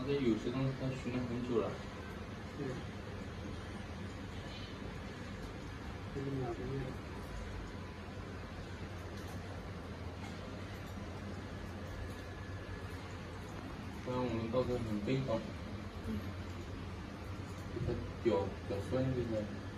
在有些东西他训练很久了。 对。这是2个月。 不然我们到时候很悲伤。给他屌酸就是。